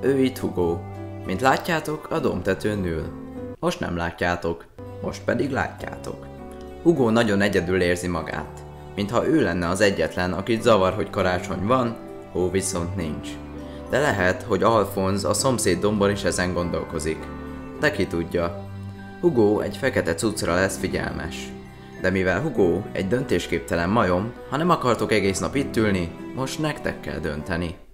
Ő itt Hugo. Mint látjátok, a dombtetőn ül. Most nem látjátok, most pedig látjátok. Hugo nagyon egyedül érzi magát, mintha ő lenne az egyetlen, akit zavar, hogy karácsony van, hó viszont nincs. De lehet, hogy Alfonz a szomszéd dombon is ezen gondolkozik. De ki tudja. Hugo egy fekete cuccra lesz figyelmes. De mivel Hugo egy döntésképtelen majom, ha nem akartok egész nap itt ülni, most nektek kell dönteni.